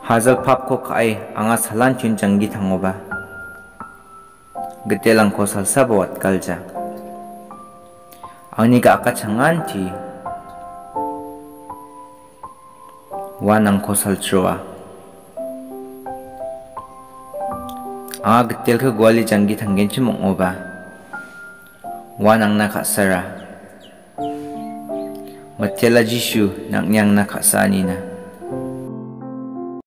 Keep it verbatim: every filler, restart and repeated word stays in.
Hazal pap ko kai anga salan chun changi thangoba. Getelang ko salsa bawat kalja. Ang niga akachangan ti wanang ko salchua. Anga getel ko gwali changi thanggen chumong oba. Wanang nakasara. Matela jishu nak nyang nakasani na.